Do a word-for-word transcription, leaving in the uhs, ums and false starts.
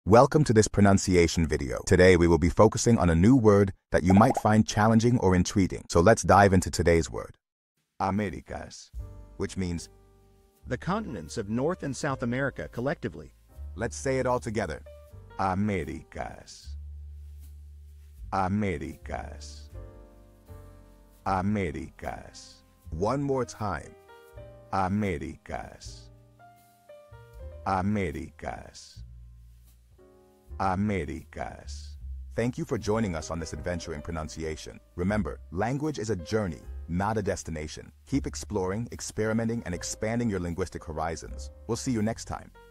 Welcome to this pronunciation video. Today we will be focusing on a new word that you might find challenging or intriguing. So let's dive into today's word. Américas, which means the continents of North and South America collectively. Let's say it all together. Américas. Américas. Américas. One more time. Américas. Américas. Américas. Thank you for joining us on this adventure in pronunciation. Remember, language is a journey, not a destination. Keep exploring, experimenting, and expanding your linguistic horizons. We'll see you next time.